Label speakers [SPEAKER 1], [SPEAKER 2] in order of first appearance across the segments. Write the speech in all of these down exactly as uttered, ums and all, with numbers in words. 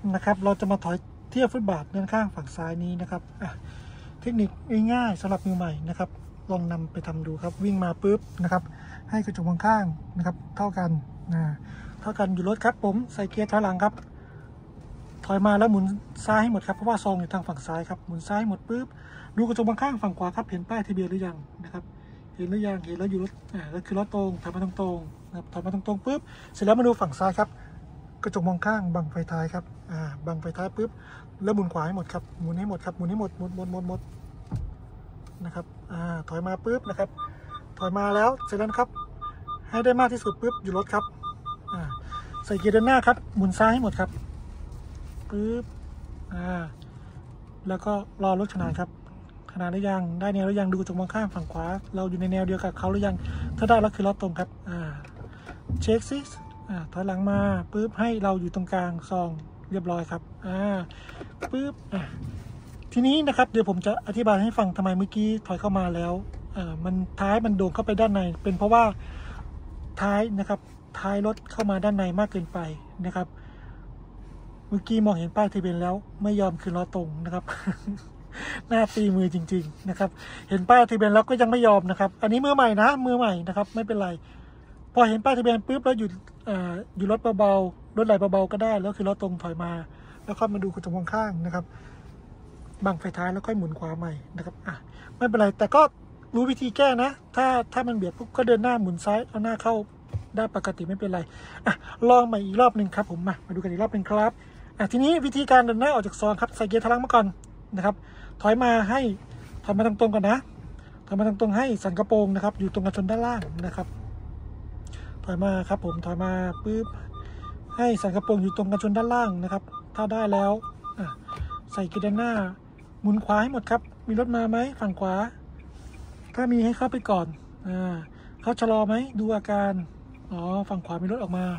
[SPEAKER 1] นะครับเราจะมาถอยเทียบฟุตบาทด้านข้างฝั่งซ้ายนี้นะครับอ่ะเทคนิคง่ายๆสำหรับมือใหม่นะครับลองนำไปทำดูครับวิ่งมาปุ๊บนะครับให้กระจกมองข้างนะครับเท่ากันนะเท่ากันอยู่รถครับผมใส่เกียร์ถอยหลังครับถอยมาแล้วหมุนซ้ายให้หมดครับเพราะว่าซองอยู่ทางฝั่งซ้ายครับหมุนซ้ายหมดปุ๊บดูกระจกมองข้างฝั่งขวาครับเห็นป้ายทะเบียนหรือยังนะครับเห็นหรือยังเห็นแล้วอยู่รถอ่าแล้วคือรถตรงถอยมาตรงๆนะครับถอยมาตรงๆปุ๊บเสร็จแล้วมาดูฝั่งซ้ายครับกระจกมองข้างบังไฟท้ายครับอ่าบังไฟท้ายปุ๊บแล้วหมุนขวาให้หมดครับหมุนให้หมดครับหมุนให้หมดหมดหมดหมดหมดนะครับอ่าถอยมาปุ๊บนะครับถอยมาแล้วเสร็จแล้วครับให้ได้มากที่สุดปุ๊บอยู่รถครับอ่าใส่เกียร์เดินหน้าครับหมุนซ้ายให้หมดครับปุ๊บอ่าแล้วก็รอรถขนาดครับขนาดหรือยังได้แนวหรือยังดูกระจกมองข้างฝั่งขวาเราอยู่ในแนวเดียวกับเขาหรือยังถ้าได้แล้วคือรถตรงครับอ่าเช็คซิอ่าถอยหลังมาปุ๊บให้เราอยู่ตรงกลางซองเรียบร้อยครับอ่าปุ๊บอ่าทีนี้นะครับเดี๋ยวผมจะอธิบายให้ฟังทำไมเมื่อกี้ถอยเข้ามาแล้วอ่ามันท้ายมันโด่งเข้าไปด้านในเป็นเพราะว่าท้ายนะครับท้ายรถเข้ามาด้านในมากเกินไปนะครับเมื่อกี้มองเห็นป้ายทะเบียนแล้วไม่ยอมคืนล้อตรงนะครับ หน้าตีมือจริงๆนะครับเห็นป้ายทะเบียนแล้วก็ยังไม่ยอมนะครับอันนี้มือใหม่นะมือใหม่นะครับไม่เป็นไรพอเห็นป้ายทะเบียนปุ๊บแล้วหยุดอ่าอยู่รถเบาๆรถไหลเบาๆก็ได้แล้วคือล้อตรงถอยมาแล้วค่อยมาดูกระจกมองข้างนะครับบังไฟท้ายแล้วค่อยหมุนขวาใหม่นะครับอ่ะไม่เป็นไรแต่ก็รู้วิธีแก้นะถ้าถ้ามันเบียดปุ๊บก็เดินหน้าหมุนซ้ายเอาหน้าเข้าได้ปกติไม่เป็นไรอ่ะลองใหม่อีกรอบหนึ่งครับผมมามาดูกันอีกรอบหนึ่งครับอ่ะทีนี้วิธีการเดินหน้าออกจากซองครับใส่เกียร์ถอยหลังมาก่อนนะครับถอยมาให้ถอยมาตรงๆก่อนนะถอยมาตรงๆให้สันกระโปรงนะครับอยู่ตรงกันชนด้านล่างนะครับถอยมาครับผมถอยมาปุ๊บให้สันกระโปรงอยู่ตรงกันชนด้านล่างนะครับถ้าได้แล้วอ่ะใส่เกียร์ด้านหน้าหมุนขวาให้หมดครับมีรถมาไหมฝั่งขวาถ้ามีให้เข้าไปก่อนอ่าเขาชะลอไหมดูอาการอ๋อฝั่งขวามีรถออกมา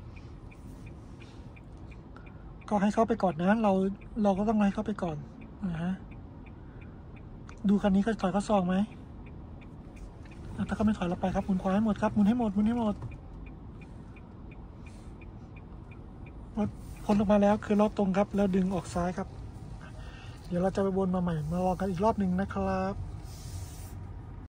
[SPEAKER 1] ก็ให้เข้าไปก่อนนะเราเราก็ต้องให้เข้าไปก่อนนะฮะดูคันนี้เขาถอยเขาซองไหมถ้าเขาไม่ถอยเราไปครับหมุนขวาให้หมดครับหมุนให้หมดหมุนให้หมดรถพ้นออกมาแล้วคือรถตรงครับแล้วดึงออกซ้ายครับเดี๋ยวเราจะไปวนมาใหม่มาลองกันอีกรอบหนึ่งนะครับ